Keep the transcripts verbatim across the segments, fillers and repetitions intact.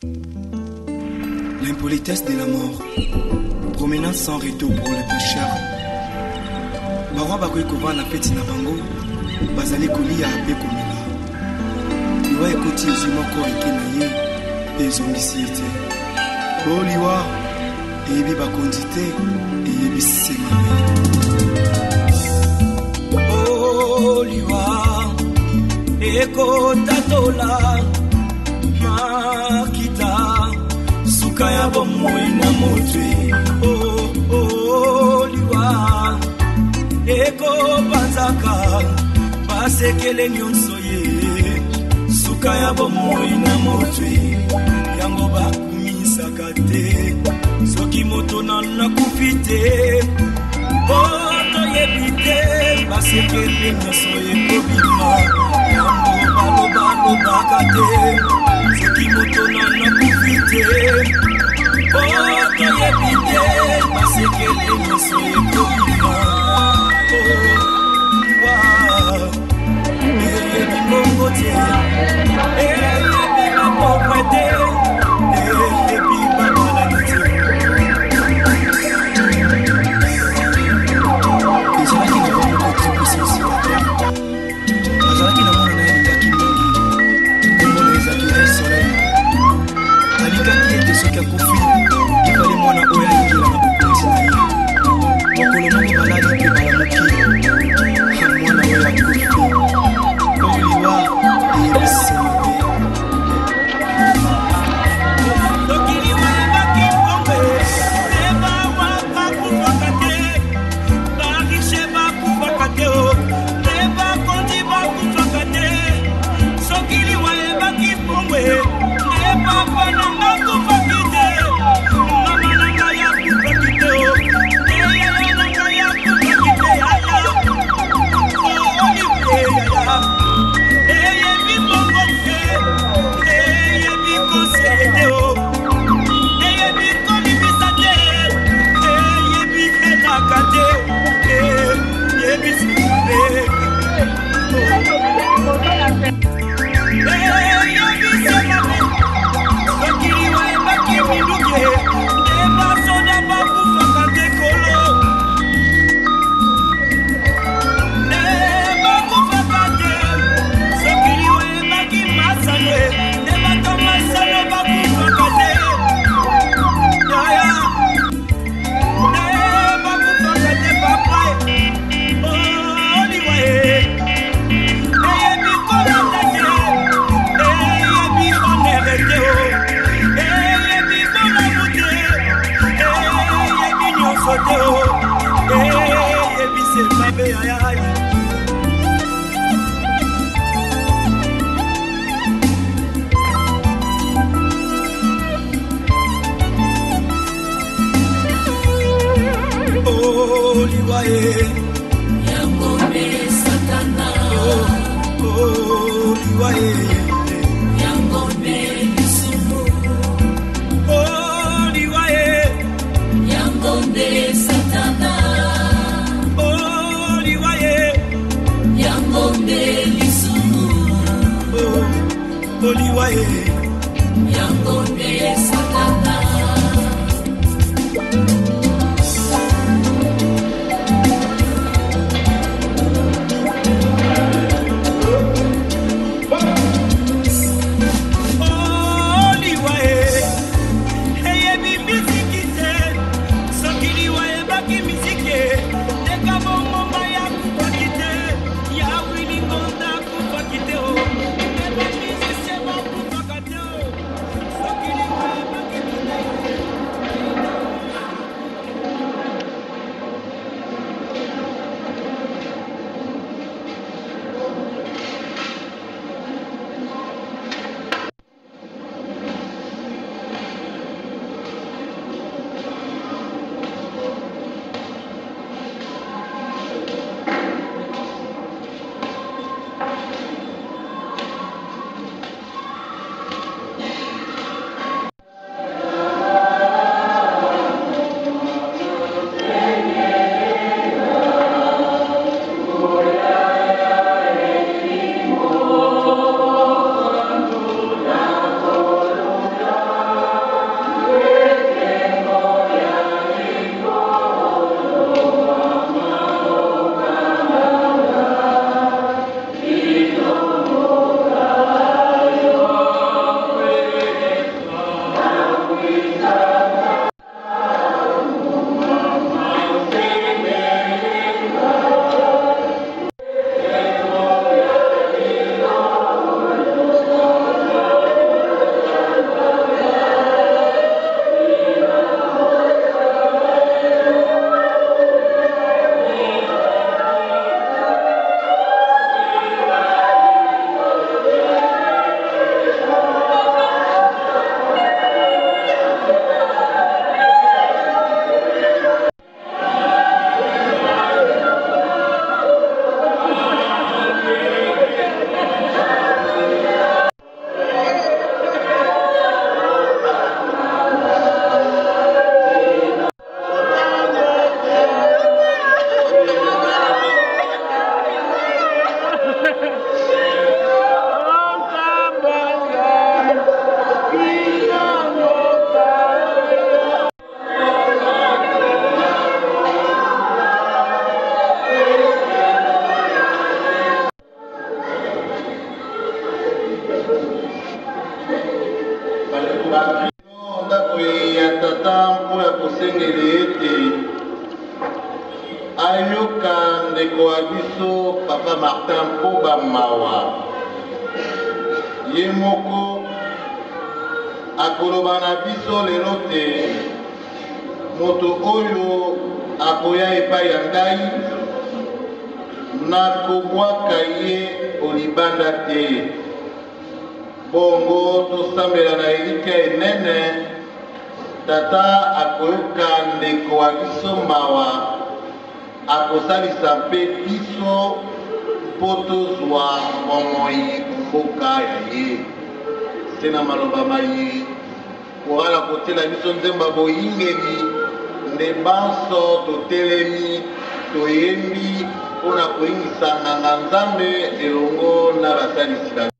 L'impolitesse de la mort, promenade sans retour pour les pécheurs. Barwa bakoy kova na peti na bango, bazali kolia ape komela. Liwa ekoti ezu moko eke na ye, ezongisi ete. O liwa, eyebi bakondi te, eyebi semame. O liwa, eko tatola, makita. Kaya bomoi na motwe oh oh liwa eko banzaka basekele nyonso ye sukaya bomoi na motwe yango bakumisaka te soki moto na kupite oh toyebite basekele nyonso ye kobima yango baloba lobaka te soki moto na kupite oh, to ye pite, parce que les mots sont communs. Oh, wow. Et puis mon côté, et puis ma pauvreté, et puis ma maladie. Et ça qui n'a pas beaucoup de puissance sur la terre. Ça qui n'a pas de qui mangi. Tout le monde les a quittés le soleil. Alika qui était ce qui a confié. Mwana oya ingira na bukunzi na ye mokolo moko balali mpe balamoki mwana oya kufi oliwa eyebisema te tokiliwa ebaki pombe ebawa bakufaka te barishe bakufaka te ebakondi bakufaka te sokiliwa ebaki pombe ebapa nanga kufaki te ndako ya tata mpo ya kosengeli ete ayoka ndeko ya biso papa Martin mpo bamawa ye moko akoloba na biso lelo te moto oyo akoya epai ya ngai nakobwaka ye olibanda te. Bongo tosambela na elika enene tata akoyoka ndeko wa biso mawa akosalisa mpe biso mpo tozwa bomoi mboka ya ye se na maloba maye koala kotela biso nzemba boyingeli nde banso totelemi toyembi mpona koyingisa nganga nzambe elongo na basalisi na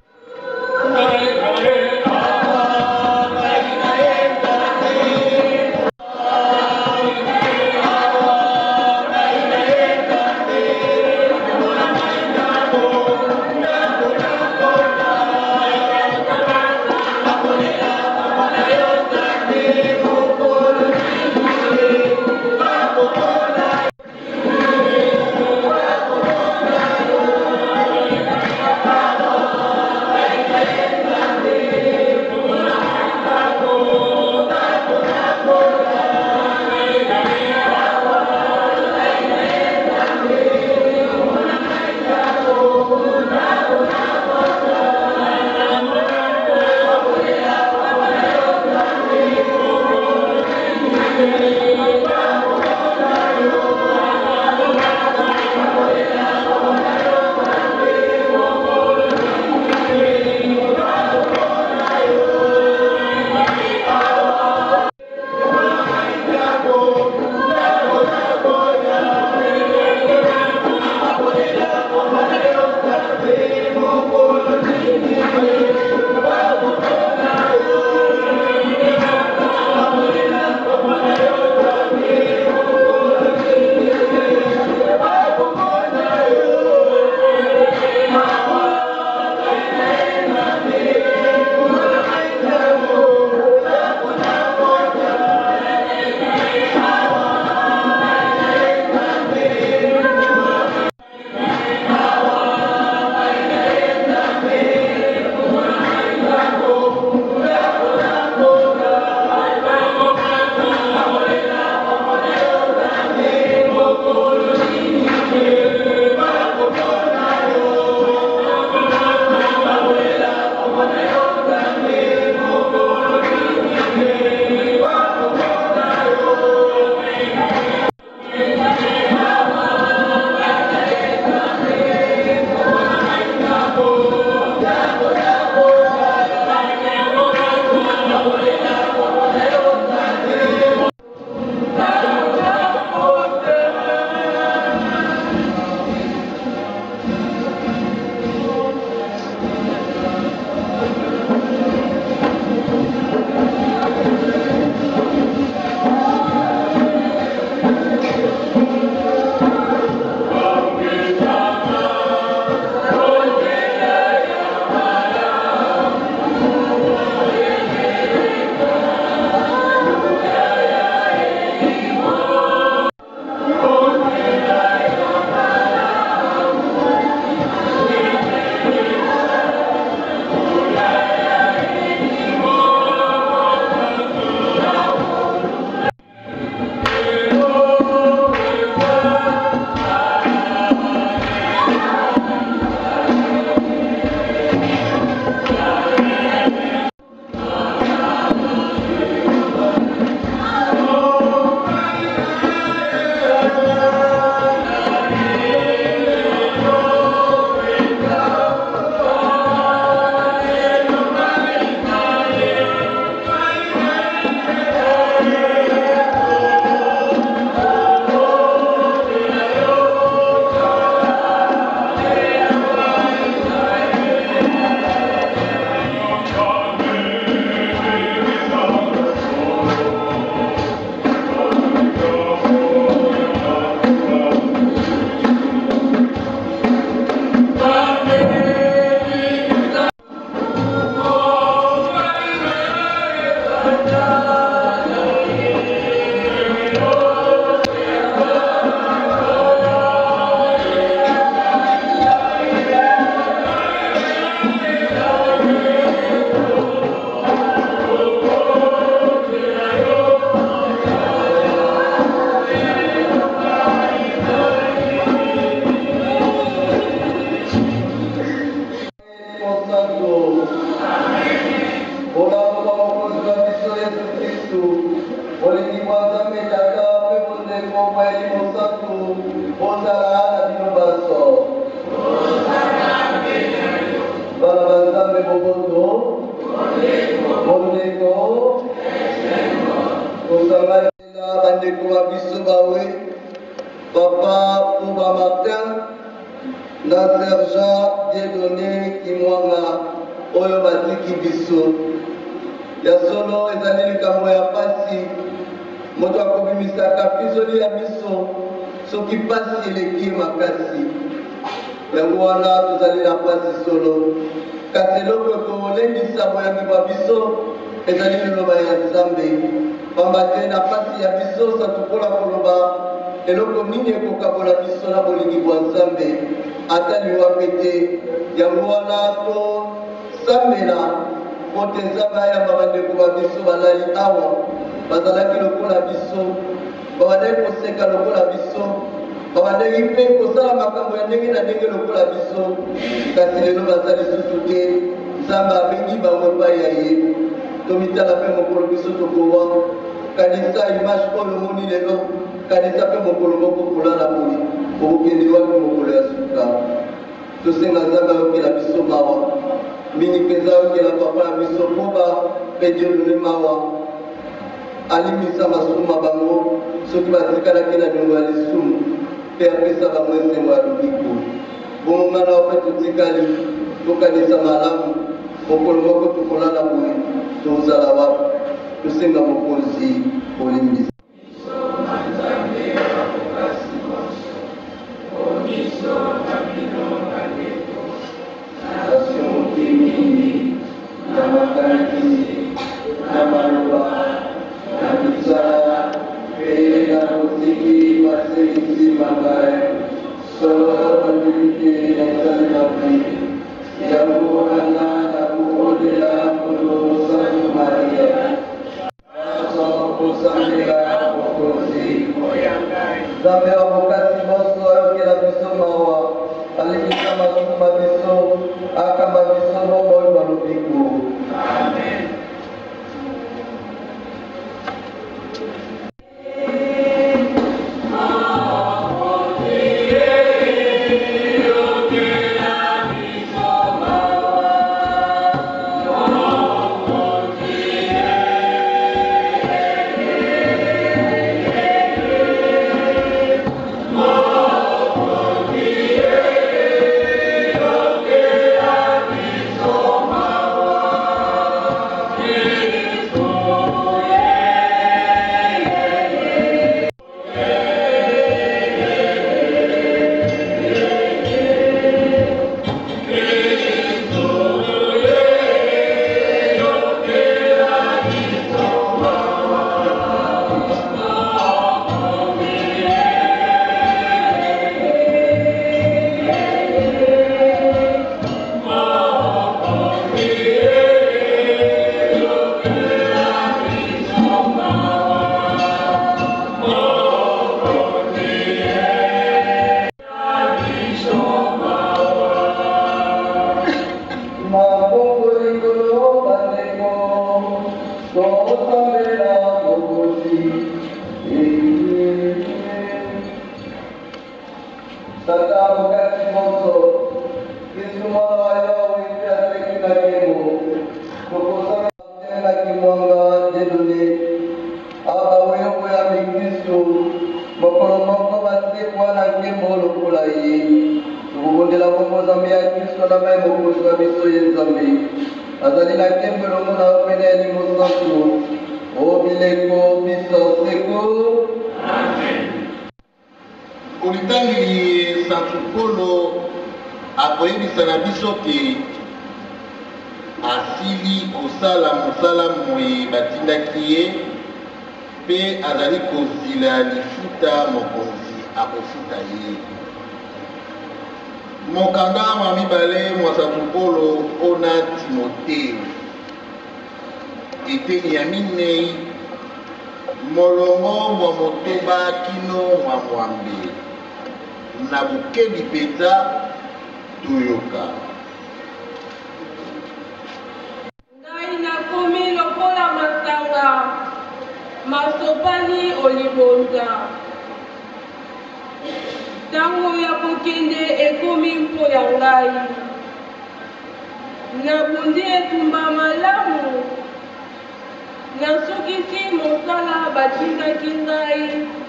tosanganela bandeko ba biso bawe papa Pouba Martin na sergent Dieudonné Kimwanga oyo batiki biso ya solo ezali likambo ya pasi moto akobimisaka pisoli ya biso soki pasi eleki makasi yango wana tozali na pasi solo kasi eloko ekolendisa boyangi bwa biso ezali liloba ya Nzambe pamba te na pasi ya biso satukola koloba eloko nini ekokabola biso na bolingi bwa Nzambe ata liwape te yango wana tosambela po te Nzambe ayamba bandeko ba biso balali awa bazalaki lokola biso babandaki koseka lokola biso babandaki mpe kosala makambo ya ndenge na ndenge lokola biso kasi lelo baza lisusu te Nzambe abengi bango epai ya ye tomitala mpe mokolo biso tokowa kanisa image oyo omoni lelo kanisa mpe mokolo moko kolala boye okokende wapi mokolo ya suka tosenga Nzambe ayokela biso mawa mingi mpenza ayokela papa na biso mpoba mpe Dieudonné mawa alimisa masuma bango soki batikalaki na niongo ya lisumu mpe apesa bango esengo ya lobiko bongo ngana mpe totikali tokanisa malamu mokolo moko tokolala boye tozala wapi tosenga mokonzi olimbisa Nzambe wa bokasi bonso ayokela biso mawa alimisa masumu biso akamba biso bongo oyo balobiko amen. Olitangeli Santukolo akoyebisa na biso te asili kosala mosala moye batindaki ye mpe azali kozila lifuta mokonzi akofuta ye. Mokanda mwa mibale mwa Santukolo ona Timoteo eteni ya minei molongo mwa motoba kino mwa mwambe na bukebi peta toyoka. Ngai nakomi lokola masanga masopani olibonza ntango ya kokende ekomi mpo ya ngai nabundi etumba malamu nasukisi mosala batindaki ngai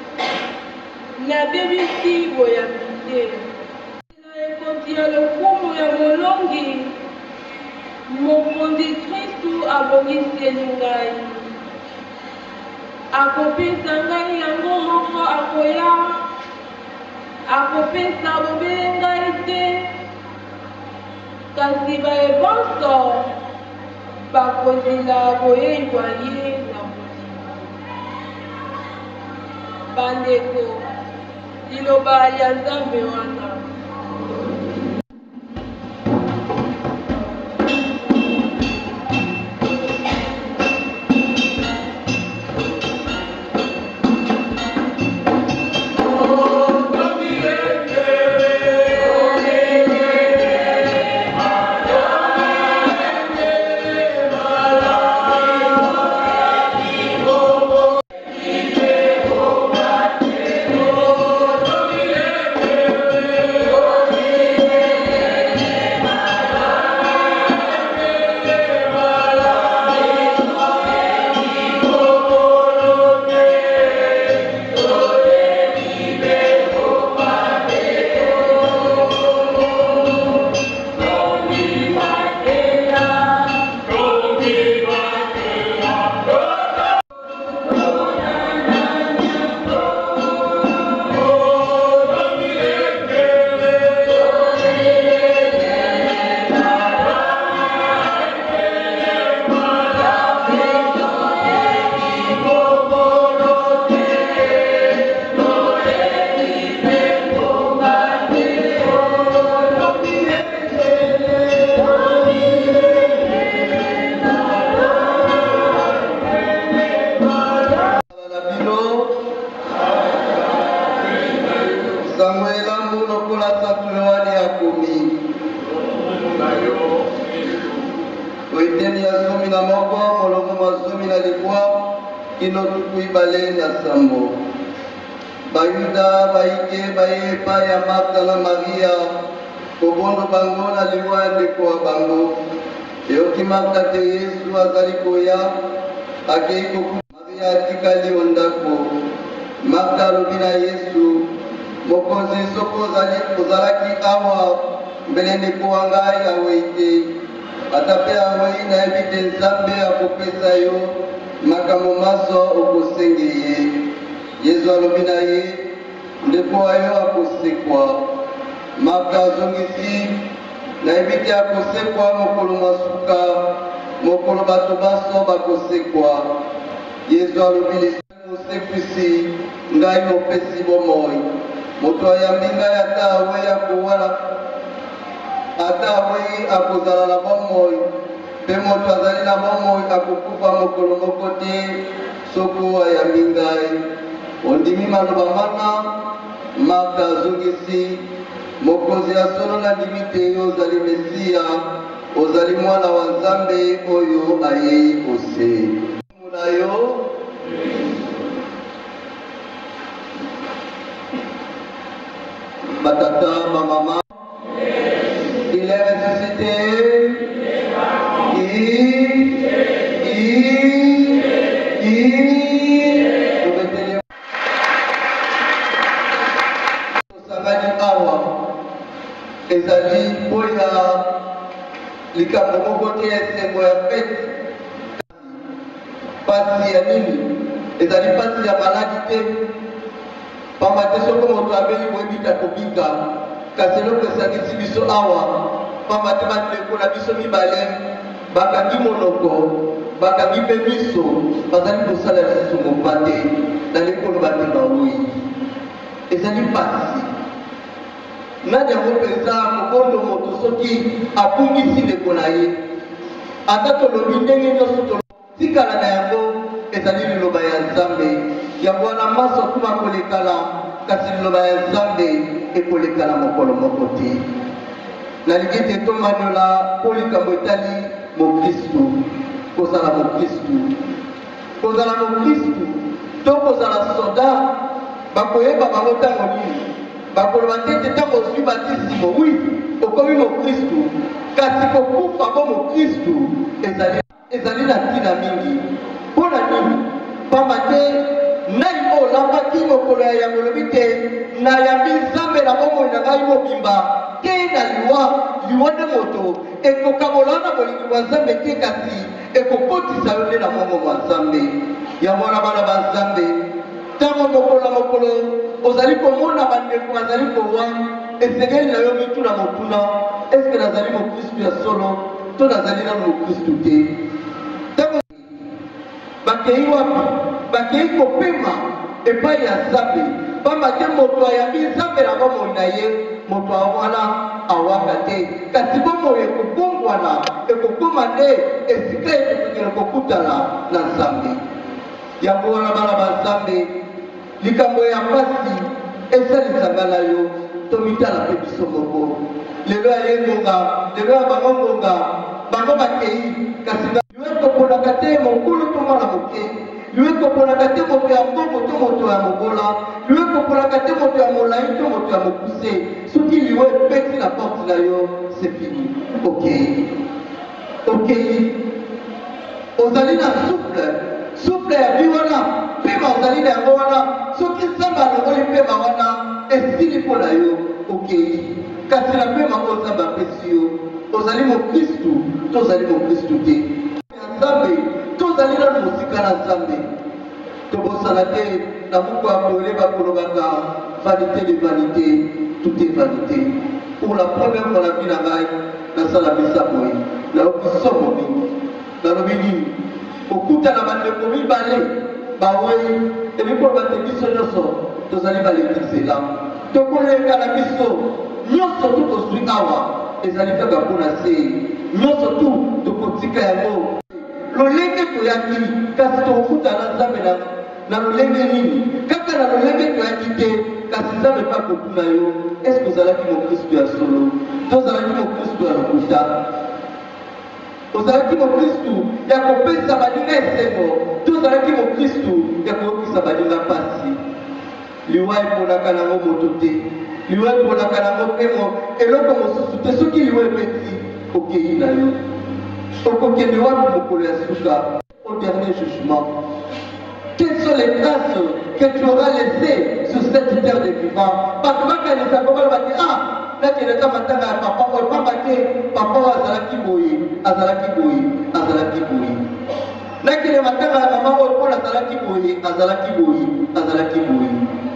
nabebisi boyambi te. Na ekoti ya lokumu ya molongi mokonzi Kristu abongiseli ngai, akopesa ngai yango moko akoya akopesa bobele ngai te, kasi bayebanso bakozela boyeiwa ye na molimo. Bandeko, liloba ya Nzambe wana. Bayuda baike bayepa ya Martha na Maria kobondo bango na liwande kwa bango yoki Martha te Yesu azali koya akeiko Maria tikali ondako Martha lobina Yesu mokonzi soko zali kozalaki awa mbelende kwa ngai aweite atape awei na ebite Nzambe akopesa yo makambo maso okosengeye. Yesu alobina ye ndipo ayo akosekwa Martha azongisi na ebite akosekwa mokolo masuka mokolo bato baso bakosekwa. Yesu alobili mosekwisi ngai mopesi bomoi moto ayambi ngai ata awe akowala ata awe akozala na bomoi mpe moto azali na bomoi akokufa mokolo moko te soko ayambi ngai. Ondimi maloba mana Martha azongisi mokonzi ya solo na ndimi te yo ozali Mesia ozali mwana wa Nzambe oyo ayei ose muna yo batata bamama il est ressuscité il il il ezali boya likambo moko te esengo ya fete pasi ya nini ezali pasi ya maladi te pamba te soko moto abeli boyebita kobika kasi eloko esangisi biso awa pamba te bandeko na biso mibale bakangi monoko bakangi mpe miso bazali kosala lisusu mopa te na likolo bate baoyi ezali pasi. Nani amopesa mokondo moto soki abungisi ndeko na ye ata tolobi ndenge nyonso tikala na yango ezali liloba ya Nzambe yango wana maso kuma kolekala kasi liloba ya Nzambe ekolekala mokolo moko te. Nalingi te tomanola mpo likambo etali mokristu kozala mokristu kozala mokristu to kozala soda bakoyeba bango ntango nini bakoloba te ntango ozwi batisimo wi okomi mokristu kasi kokufa bo mokristu ezali ezali na ntina mingi mpo na nini pamba te ngai olambaki mokolo ya yangolobi te nayambi nzambe na bomoi na ngai mobimba te na liwa liwa nde moto ekokabola na bolingi bwa nzambe te kasi ekokotisa yo nde na mongo mwa nzambe yango wana bana ba nzambe ntango mokolo na mokolo ozali komona bandeko bazali kowa esengeli na yo mituna motuna eske nazali mokristu ya solo to nazali nano mokristu te ntango bakei wapi bakei kopema epai ya nzambe pamba te moto ayambi nzambe na bomoi na ye moto awana awaka te kasi bomoi ekobongwana ekokoma nde esika ekokokela kokutana na nzambe yango wana bana ba nzambe likambo ya mpasi esalisanga na yo tomitala mpe biso moko lelo aye ngonga lelo ya bango ngonga bango bakei kasi liwe koponaka te mokulu to mwana moke liwe koponaka te moto ya mbongo to moto ya mobola liwe koponaka te moto ya molai to moto ya mokuse soki liwe epeti na porte na yo c'est fini okei okei ozali na souple souple ya bi wana pema ozali na yango wana soki nzambe alongoli pema wana esili mpo na yo okei kasi na pema oyo nzambe apesi yo ozali mokristu to ozali mokristu te ya nzambe to ozali nano mosika na nzambe tobosana te na buku ya boele bakolobaka vanité de vanité tout est vanité pour la première fois na vie na ngai nasala misa boye nayoki somo mingi nalobi nini okutana bandeko mibale baoyi ebikolo bate biso nyonso tozali balekisela tokolenga na biso nyonso tu tozwi awa ezali kaka mpona se nyonso tu tokotika yango lolenge toyaki kasi tokokutana nzambe na lolenge nini kaka na lolenge toyaki te kasi nzambe mpe akotuna yo eske ozalaki mokristu ya solo to ozalaki mokristu ya lokuta ozalaki mokristu ya kopesa baninga esengo to ozalaki mokristu ya koyokisa baninga mpasi liwa eponaka nango moto te liwa eponaka nango mpemo eloko mosusu te soki liwa epeti okei na yo okokende wapi mokolo ya suka au dernier jugement. Quelles sont les traces que tu auras laissées sur cette terre des vivants? Parce que quand les accompagnent, on va dire ah là tu es là matanga ya papa on va pas papa azalaki boye azalaki boye azalaki boye là tu es matanga ya maman on pour azalaki boye azalaki boye azalaki boye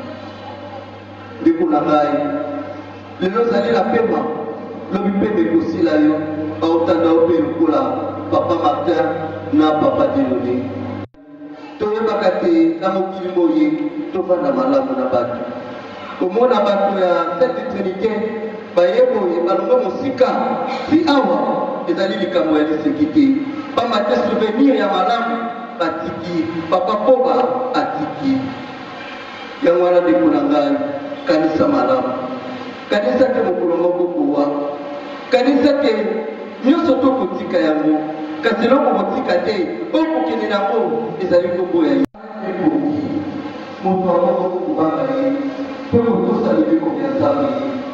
ndeko na ngai lelo zali la pema lobi mpe mekosila yo baotanda ope lokola papa Martin na papa Dieudonné toyebaka te na mokili boye tofanda malamu na bato komona bato ya Sainte Trinité baye boye balongo mosika si awa ezali likambo ya liseki te pamba te souvenir ya malamu batiki papa Poba atiki yango wana ndeko na ngai kanisa malamu kanisa te mokolo moko kowa kanisa te nyonso tokotika yango kasi eloko kotika te okokende nango ezali koboya ekoki moto amoko kobanga ye mpo kotosala ebikoko ya nzambe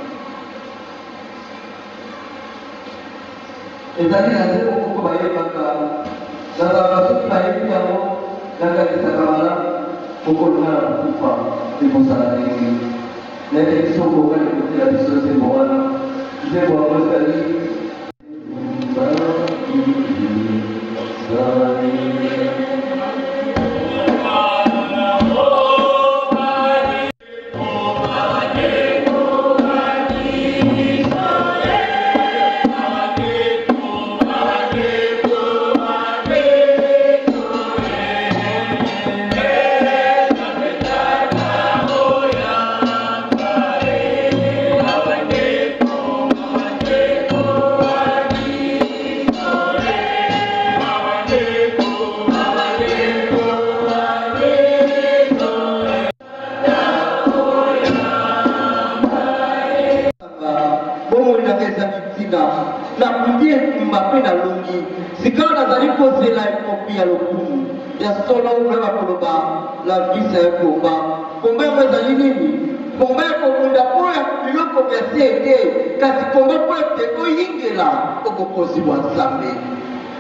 ezali na nzela moko bayebaka nazalaka soki bayebi yango nakanisaka malamu mokolonga na kokufa ekosala ndenge nayeke biso koka lekotela biso nzembo wana nzembo yango ezali la vie c'est un combat. Combat vous allez nini? Combat pour nous d'appuyer le commerce était kasi combat pour te oyingela okokosi wa nzambe.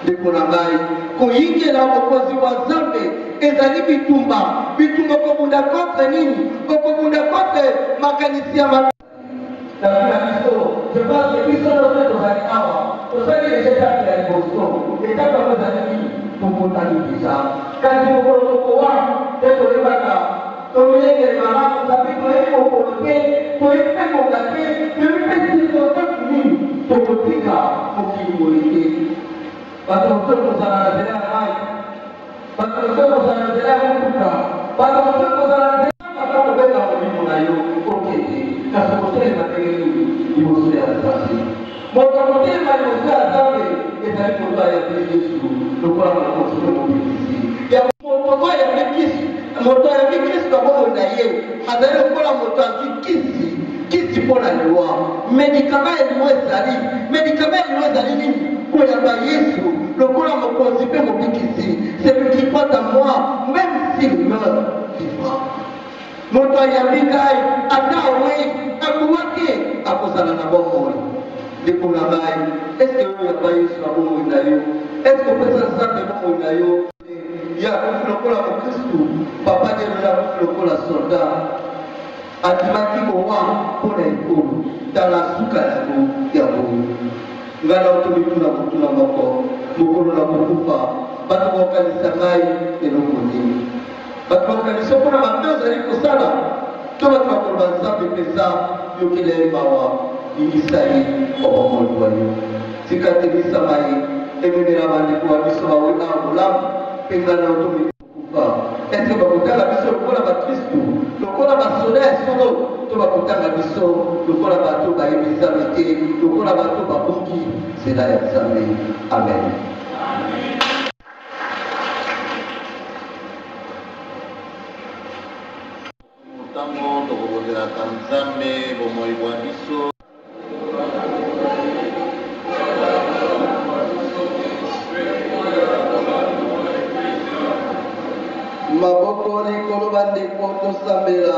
ndeko na ngai koyingela mokonzi wa nzambe ezali bitumba bitumba kobunda contre nini okobunda contre makanisi ya mabe na biso je pense que biso note tozali awa tozali ejetape ya liboso etape yango ezali nini tokotani bisa kasi mokolo tokowa te toyebaka toyengele malamu nzambe toyebi mokolo te toyebi mpe moka te toyebi mpe sitotoki nini tokotika mokili boye te bato mosusu kozala na nzela ya mai bato mosusu kozala na nzela ya motuka bato mosusu kozala na nzela ya kobenga molimo na yo okete kasi kotelema ndenge nini liboso ya nzambe moto kotelema liboso ya nzambe ezali moto ayabi yesu lokola mokonzi mpe mobikisi moto ayabi kristu moto ayabi kristu abongo na ye azali lokola moto azwi kisi kisi mpo na liwa medikama elimo ezali medikama elimo ezali nini koyamba yesu lokola mokonzi mpe mobikisi celui qui porte à moi même s'il meurt vivra moto ayambi ngai ata awe akuwa te akozala na bomoi ndeko na ngai eske oyo yamba yesu na bomoi na yo eske opesa nzambe bomoi na yo ya kufi lokola mokristu papa delo ya kufi lokola soldat adimaki kowa mpona ekolo tala suka yango ya boye ngai na otomituna motuna moko mokolo na kokufa bato baokanisa ngai eloko nini bato baokanisa mpona mabe ozali kosala to bato bakoloba nzambe mpenza yokela ye mawa bimisa ye obomolwa yo tika tebisama ye emenela bandeko ya biso bawena ya bolamu mpe ngai na otomituna kokufa eske bakotanga biso lokola bakristu lokola basoda ya solo to bakotanga biso lokola bato bayebi nzambe te lokola bato babongi nzela ya nzambe amen. Ntango tokobonzelaka nzambe bomoi bwa biso maboko likolo bandeko tosambela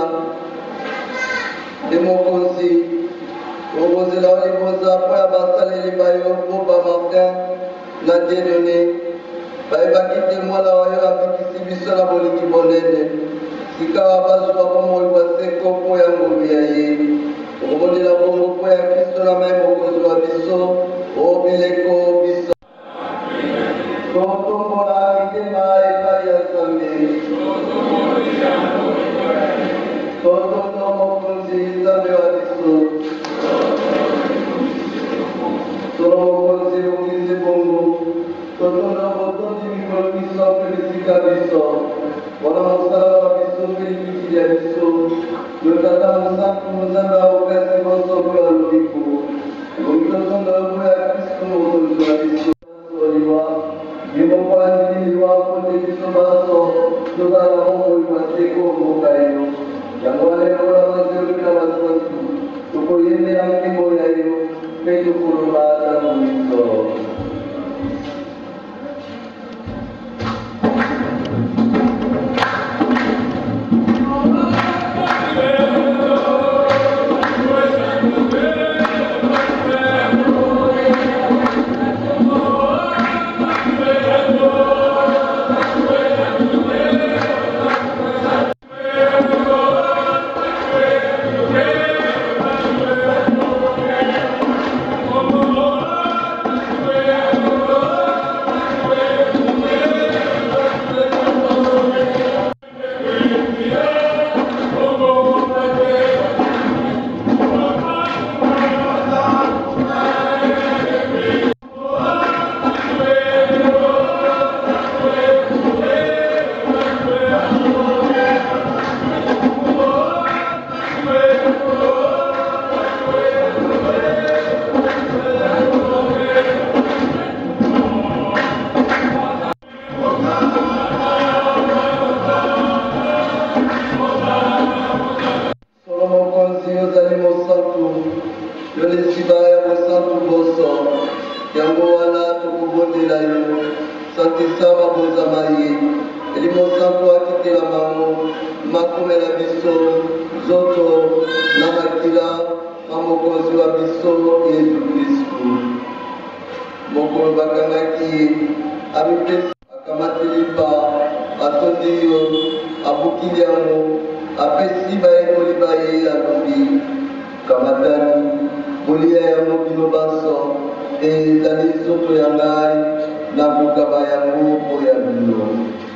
emokonzi obozela oliboza mpo ya basaleli bayo mpo bamartin na diedone bayebaki te mwana wayo abikisi biso na bolingi bonene sika bazwa bomoi bwa seko mpo ya ngolu ya ye okobondela bongo mpo ya kristo na mai mokonzi wa biso obileko biso totombola mitema epai ya nzambe totono mokonzi nzambe wa biso tono mokonzi okisi bongo totono botondi mikolo biso mpe bisika biso wana mosala wa biso mpe likitili ya biso yo tata mosantu nzambe akokasi bonso mpe alobiku omitotondo mpo ya kristo mokonzi wa biso oliwa yemokwanziliwa kote biso baso tozala bomoi bwa seko mboka yo yango alekola bazelukila basantu tokoyembela nkembo ya yo mpe tokoloba ntango biso mokolo bakangaki abipesi akamatelipa atondi yo abukili yango apesi bayekoli baye alobi kamatani bolia yango bino banso ezali nzoto ya ngai na kokaba yango mpo ya bino.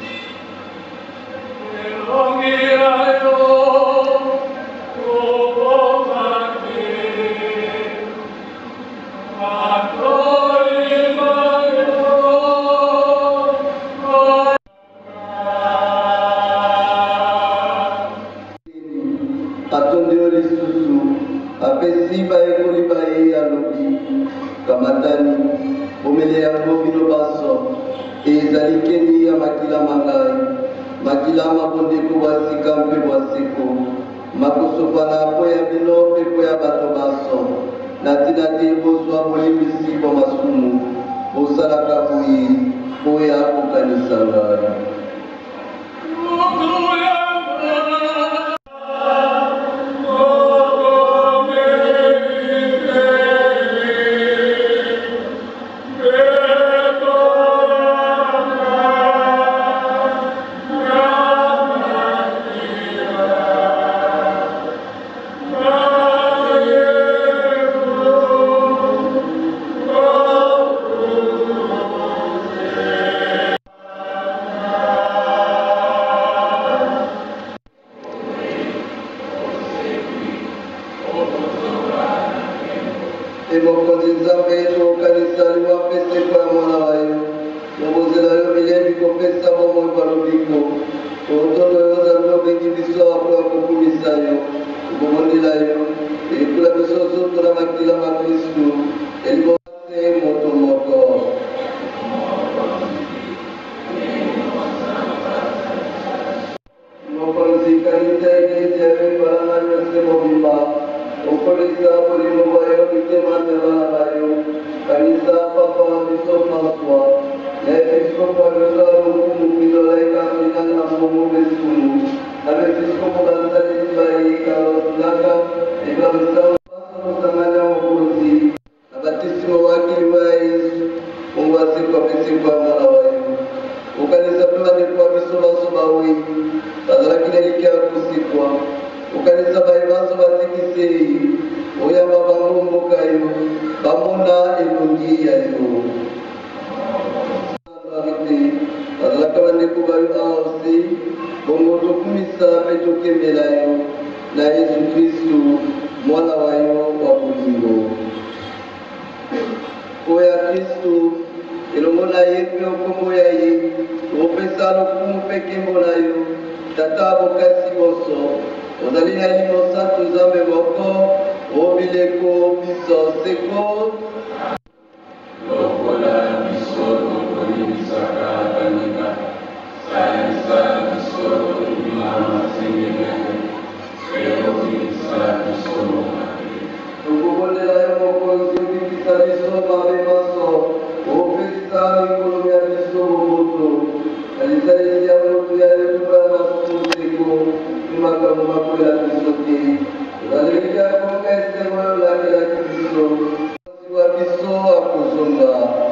Atondeo lisusu apesi bayekoli baye alobi kamatani bomele yango bino banso ezali keni ya makila mangai makila mabondeko basika mpe bwaseko makosopana po ya bino mpe po ya bato banso na ntina te bozwa bolimbisi bwa masumu bosalaka boye po ya kokanisa ngai. Emokonzi nzambe tokanisa liwapese kwa mwana wayo ngozela yo milembi kopesa bomoi kwa lobiko otondo yoza lobengi biso apo ya kokumisa yo kobondela yo ekula biso zoto na makila ma Kristu elibose moto moko. Mokonzi kanisa eglise ya mebalanga yose mobimba okolisa bolimo bayo bitemandela bayo kanisa papa biso François na episkopo yoza lokumu kidolaika minanga na momo besunu na bepiskopo basalisi baye kaotunaka ebamisao basosanganya mokonzi na batisimo wakili wa Yesu mungu asikwa pesikwa mwana wayo okanisa mpe bandeko biso baso bawe bazalaki na liki ya kosikwa okanisa baye baso batikisei oyamba bango mboka yo bamona elongi ya yo bazalaka bandeko bayo aosi bongo tokumisa mpe tokembela yo na Yesu Kristu mwana wa yo wa bolingo oya Kristu elongo na ye mpe okombo ya ye opesa lokumu mpe nkembo na yo tata bokasi bonso ozali na limo santo nzambe moko obileko biso seko lokola biso tokolimisaka baninga salisa biso tobima masengengenge eokimisa biso momabe tokobondela yo mokonzi obikisa biso mabe maso opesa mikolo ya biso boboto alisalisi ya moto ya letuba ya masumu seko makambo makolo ya biso te ozaleli ya konga esengo oyo olakelaki biso wa biso akozonga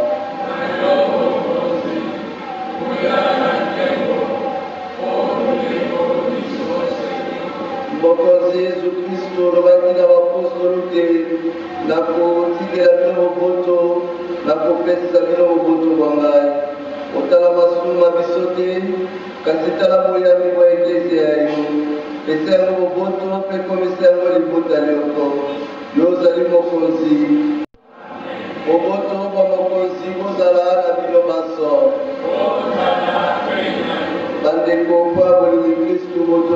mokonzi Yesu Kristu olobaki na bapostolo te nakotikela bino boboto nakopesa bino boboto bwa ngai otala masumu ma biso te kasi tala boyami bwa eglise ya yo pesa yango boboto mpe komisa yango libota nyonso yo ozali mokonzi boboto bwa mokonzi bozala na bino banso bandeko mpo ya bolingi Kristu moto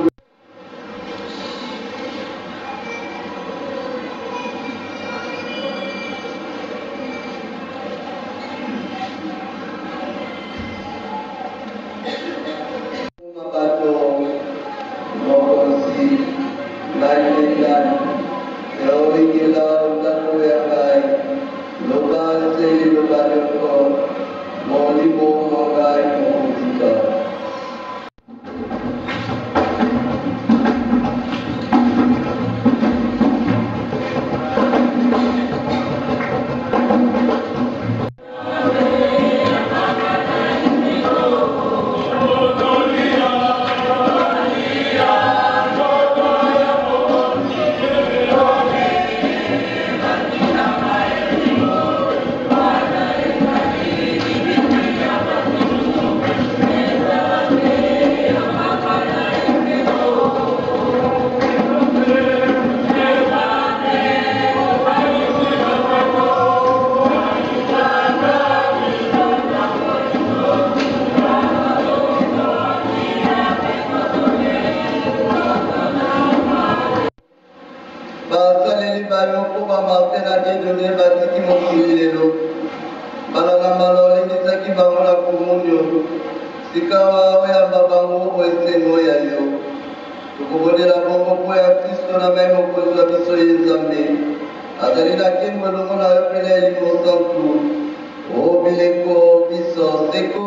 po ba Martin a Dieudonné batiki mokili lelo. Balanga malolengisa bango na kumunyo. Sikawa oyamba bango oesengo ya yo. Tukubonela bongo po ya Kristo na mai mokonzi wa biso ye Nzambe. Azali na nkembo elongo na yo pene ya limosantu. O bileko biso seko.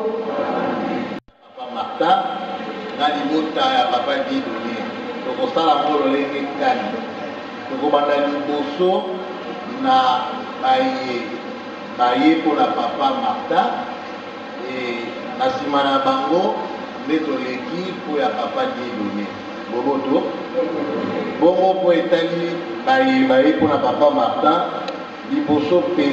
Papa Martin na libota ya Papa Dieudonné. Tokosala ngo lolenge kani. Tokobanda liboso na baye baye mpona Papa Martin. Na nsima na bango nde toleki mpo ya Papa Dieudonné. Boboto bongo mpo etali baye baye mpona Papa Martin liboso mpe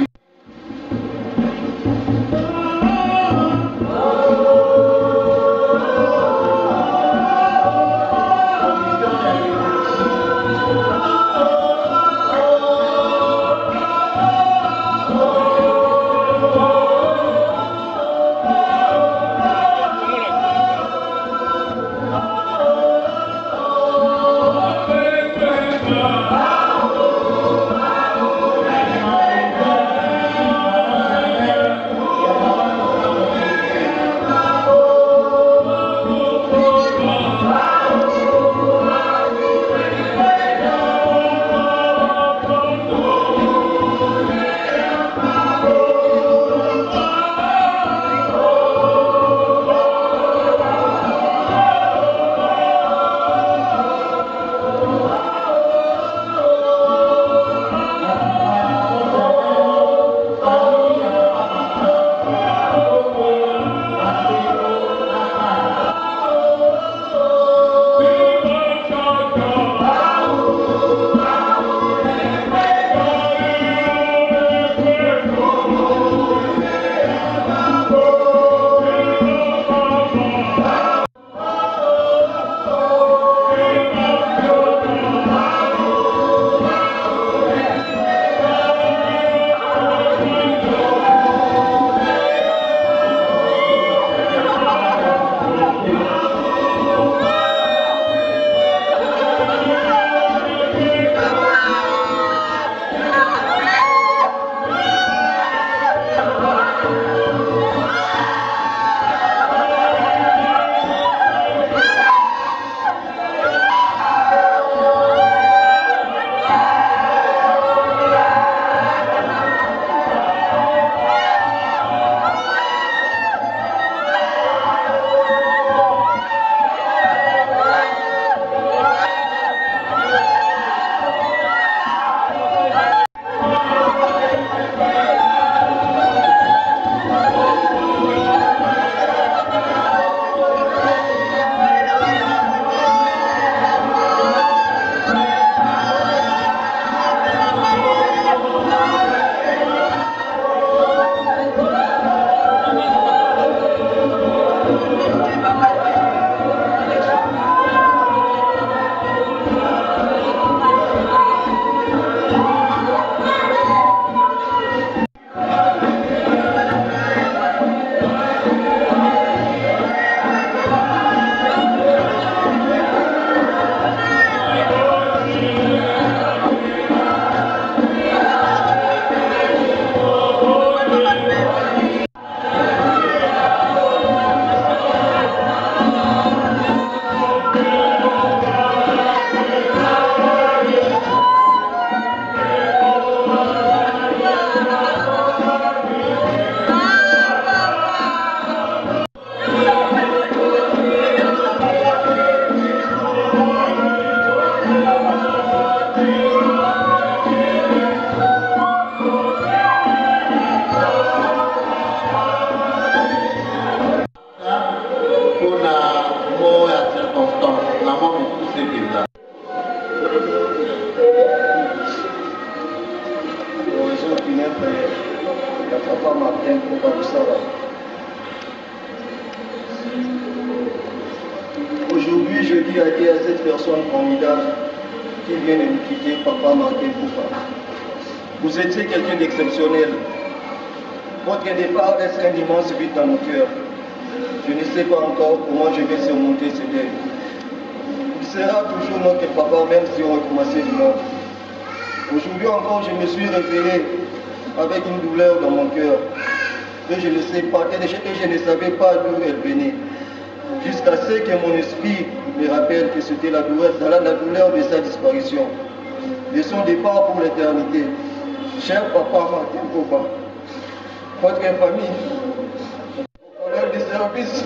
Papa Martin pour Baboussara. Aujourd'hui, je dis adieu à cette personne formidable qui vient de nous quitter, Papa Martin Poupa. Vous étiez quelqu'un d'exceptionnel. Votre départ laisse un immense vide dans mon cœur. Je ne sais pas encore comment je vais surmonter ce deuil. Il sera toujours notre papa, même si on recommençait du monde. Aujourd'hui encore, je me suis réveillé avec une douleur dans mon cœur. Et je ne sais pas, et je ne savais pas d'où elle venait. Jusqu'à ce que mon esprit me rappelle que c'était la douleur, la douleur de sa disparition, de son départ pour l'éternité. Cher papa Martin Koba, votre famille, vos collègues de service,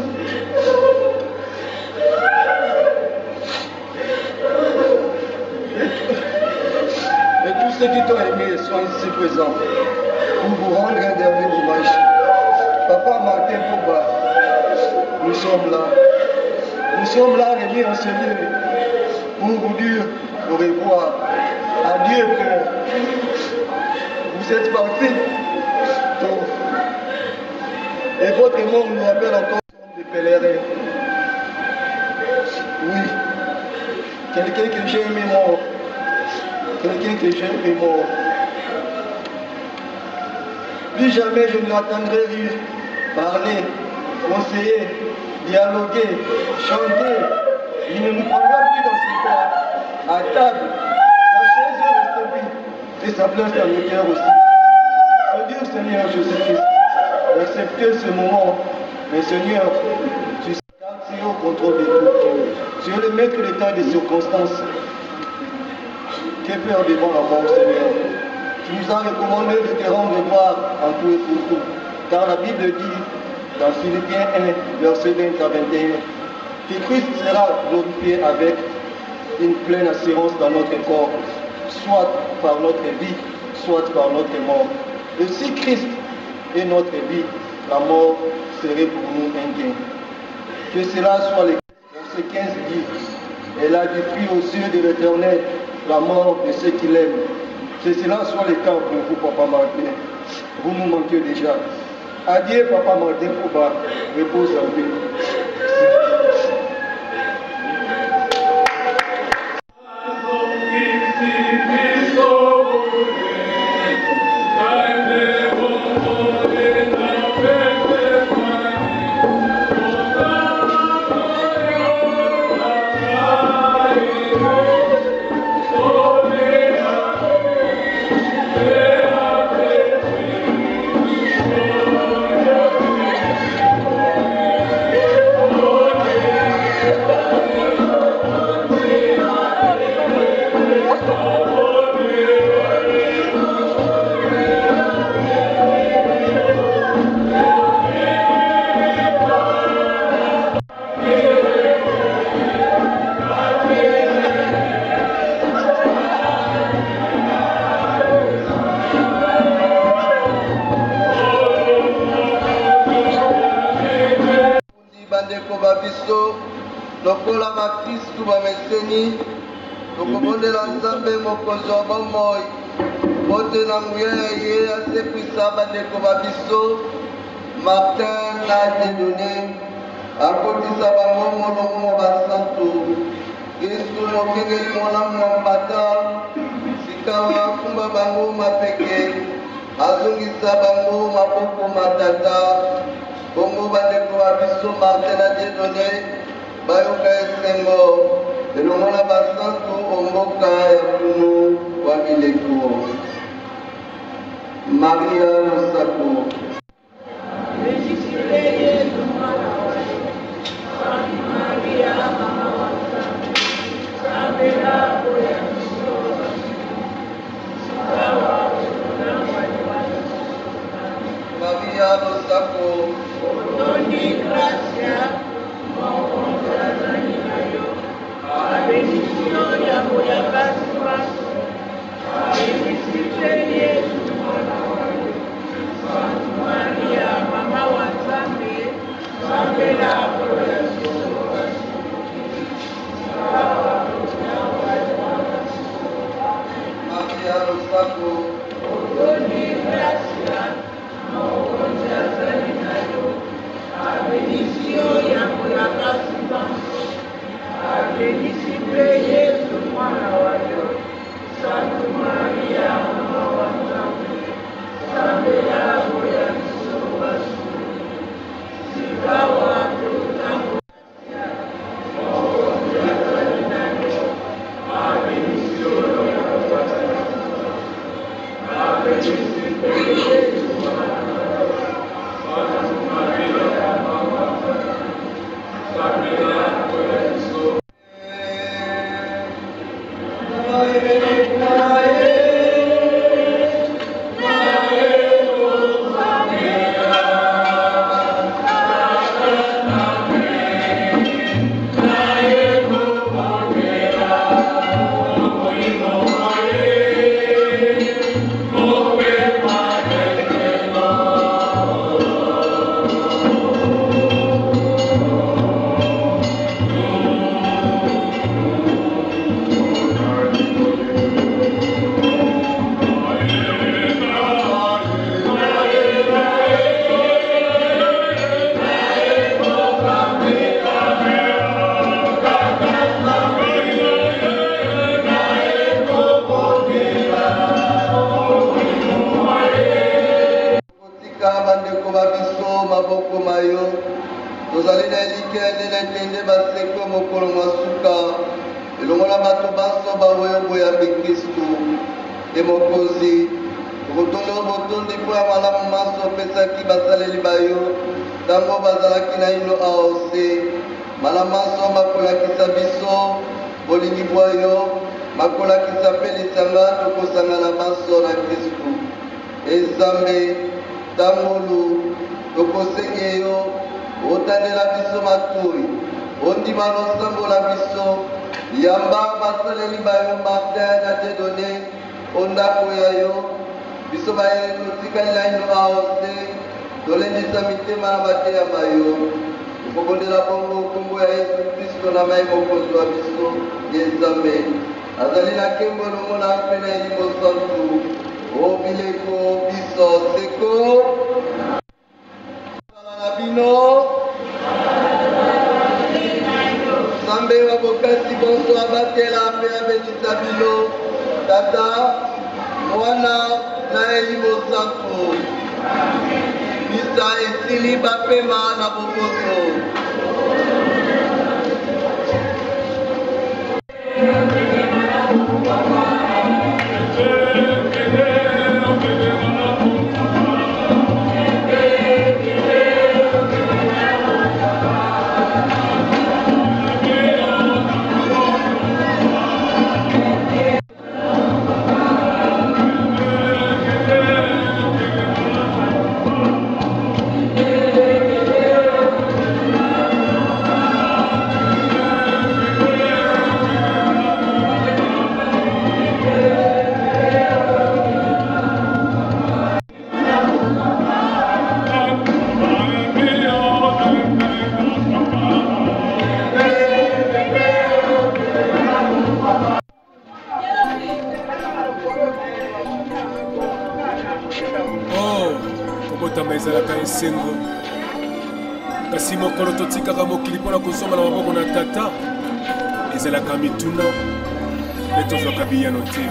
et tous ceux qui t'ont aimé sont ici présents pour vous rendre un dernier hommage. Papa Martin Koba, nous sommes là. Nous sommes là réunis en ce lieu pour vous dire au revoir. Adieu frère. Vous êtes partis. Et votre mort nous rappelle encore des pèlerins. Oui. Quelqu'un que j'ai aimé mort. Quelqu'un que j'ai aimé mort. Plus jamais je ne l'attendrai rire, parler, conseiller, dialoguer, chanter. Il ne nous prendra plus dans ses bras, à table. Sa chaise reste vide et sa place dans le cœur aussi. Je dis au Seigneur Jésus-Christ d'accepter ce moment. Mais Seigneur, tu es au contrôle de tout. Tu es le maître des temps et des circonstances. Que faire devant la mort, Seigneur? Tu nous as recommandé de te rendre gloire en tout et pour tout. Car la Bible dit, dans Philippiens un, verset vingt à vingt et un, que Christ sera glorifié avec une pleine assurance dans notre corps, soit par notre vie, soit par notre mort. Et si Christ est notre vie, la mort serait pour nous un gain. Que cela soit le verset quinze dit, elle a du prix aux yeux de l'Éternel, la mort de ceux qui l'aiment. Que cela soit le cas pour vous, Papa Martin. Vous nous manquez déjà. Adieu, Papa Martin Koba. Repose en paix. lokola bakristu bameseni tokobondela nzambe mokonzi wa bomoi bote na nguya ya ye asekwisa bandeko babiso Martin na Dieudonné akotisa bango molongo basantu Kristu mokengeli molamu wa mbata sikawa akumba bango mapeke azongisa bango maboko matata bongo bandeko babiso Martin na Dieudonné bayoka esengo elongo na basantu omboka ya kunu wa mileko Maria Mosako. Maria Mosako. Doni gracia, a bendición y amor y paz, a bendición y kasi mokolo totikaka mokili mpona kozonga na maboko na tata ezalaka mituna mpe tozwaka biyano te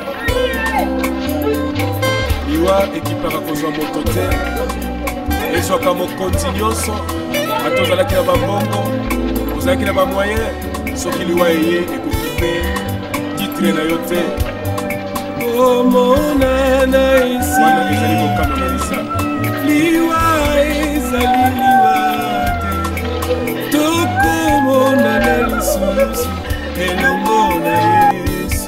liwa ekipaka kozwa moto te ezwaka mokonzi nyonso ata ozalaki na bambongo ozalaki na bamoyen soki liwa eye ekoki mpe titre na yo te omonana esi wana ezali mokano na lisala liwa ezali liwa te tokomonana lisusu elongo na yesu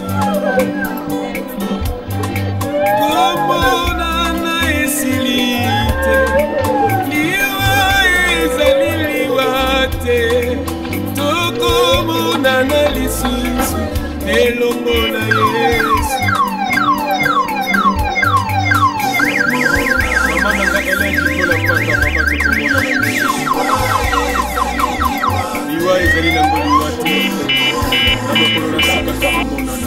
komonana esili te liwa ezali liwa te tokomonana lisusu elongo na yesu liwa ezali nango liwa te na mokolo na suka tokomonana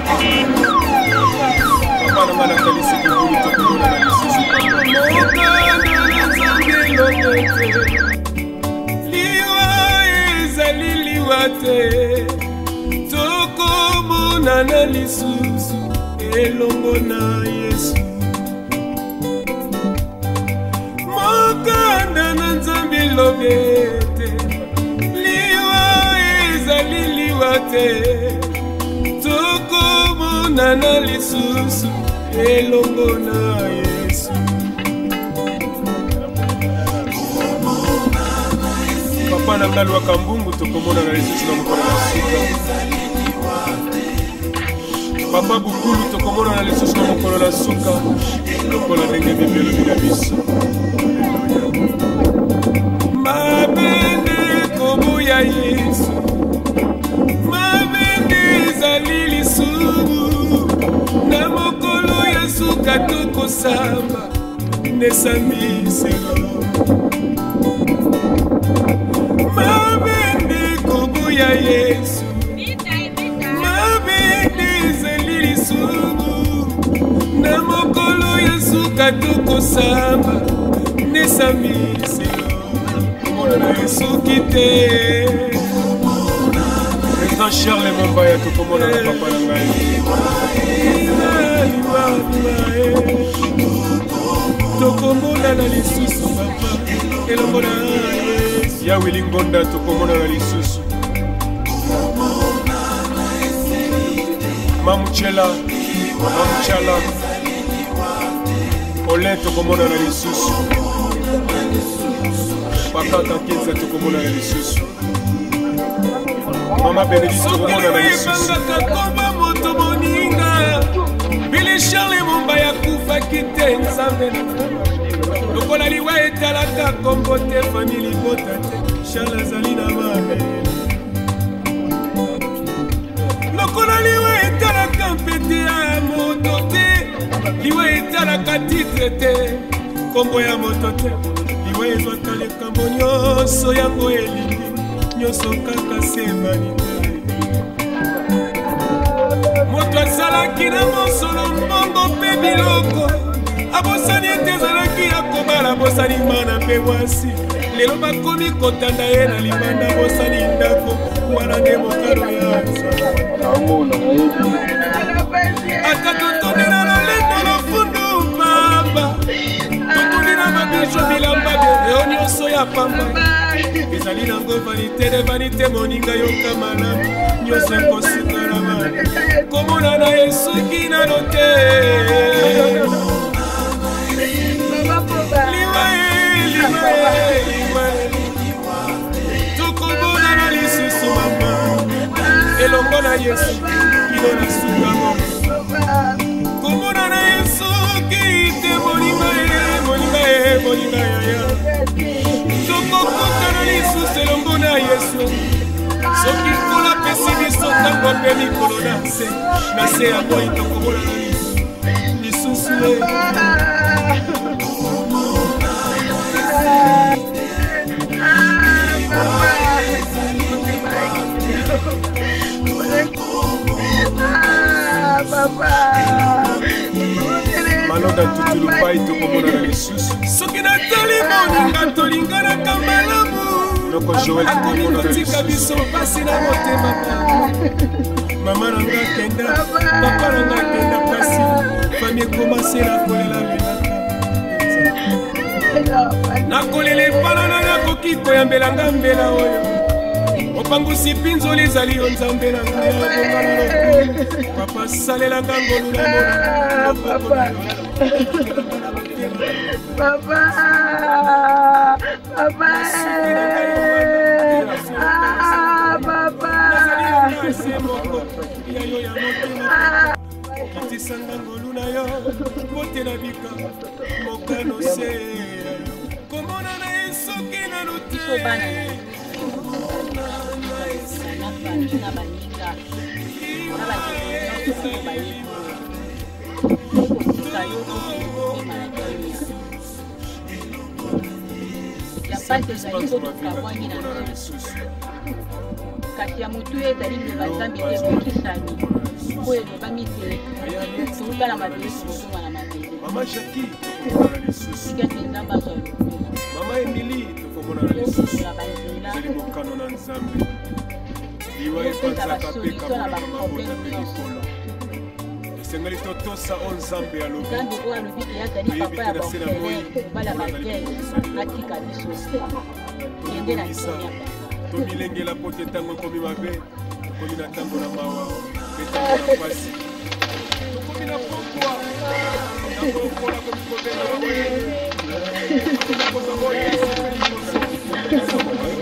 papa nanga natalisi kibuli tokomonana lisusu mokanda na nzambe elongo te liwa ezali liwa te tokomonana lisusu elongo na yesu mokanda na nzambe elobete liwa ezali liwa te tokomonana lisusu elongo na yesu papa na ngai lwaka mbungu tokomona na lisusu na mokolo na suka papa bukulu tokomona na lisusu na mokolo na suka lokola ndenge bibelo bina biso mabende kobuya Yesu mabende ezali lisumu na mokolo ya suka tokosamba nesamiselo mabende kobuya Yesu mabende ezali lisumu na mokolo ya suka tokosamba nesamiselo komona na Yesu kite Président Charles Mombaya tokomona na papa na ngai tokomona na lisusu papa elongo na ya Willy Ngonda tokomona na lisusu Mamuchela Mamuchala Ole tokomona na lisusu Pakaka Kinza tokomona na lisusu Mama Benedict tokomona na lisusu Kakoma moto moninga Billy Charles Mombaya kufa kite nzambe lokola liwa etalaka kombo te famili bota te Charles azali na mabe lokola liwa etalaka mpete ya moto te liwa etalaka titre te kombo ya moto te liwa ezwaka likambo nyonso yango elingi nyonso kaka se vanite moto azalaki na mosolo mbongo mpe biloko abosani ete ezalaki ya kobala bosani mana mpe mwasi lelo bakomi kotanda ye na libanda bosani ndako wana nde mokalo ya ata totondela lolendo lofundu pamba totuni na mabijo bilamba eo nyonso ya pamba ezali nango vanite de vanite moninga yoka malamu nyonso ekosikala mana komona na Yesuki nano te tokomona na lisusu mama elongo na Yesu kino na sukango komona na Yesuki te moninga ye moninga ye moninga yaya tokokota na lisusu elongo na Yesu soki nkolo apesi biso ntango mpe mikolo na se na se ya moi tokomona na lisusu maloda tutulupai tokomona na lisusu soki natali moninga tolinganaka malamu akomi kotika biso pasi na motema mama na nga kenda papa na nga kenda pasi fami ekomasela kolela lelaka nakolela epanana nakoki koyambelanga mbela oyo opangusi mpinzoli ezali yo nzambe na ngai abongana lokulu papa salelanga ngolu na mona Papa, papa, ah, papa. Kitisanga ngolu na yo, bote na bika, mokano se. Komona na Yesuki na lute. kati ya motu ezali loba nzambe te bokisani po elobami te tokutala mabele tozonga na mabele mama Jackie tokomona na lisusu kati nzambe azwa mama Emily tokomona na lisusu ezali mokano na nzambe liwa epanzaka mpe kamona na mabota mpe likolo esengeli totosa o nzambe alobi nzambe oyo alobi eyazali papa ya bafele kobala bagere atika biso kende na kenya tomilengela po te ntango ekomi mabe tokomi na ntango na mawa mpe ntango na pasi tokomi na pokwa ntango lokola komi kobenga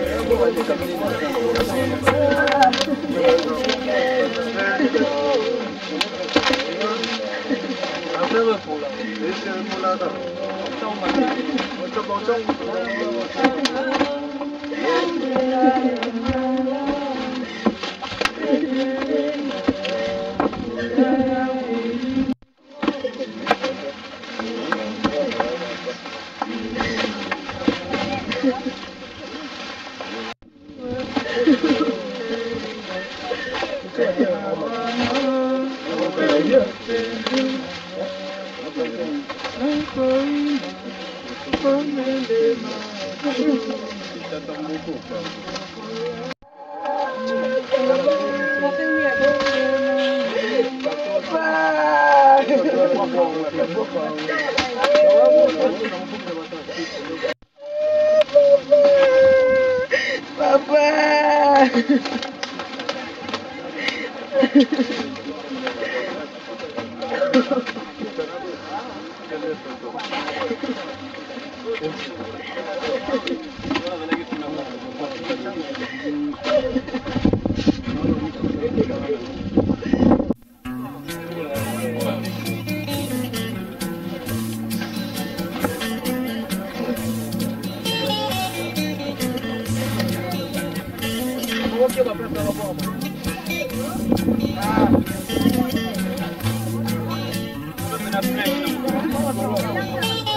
Ah.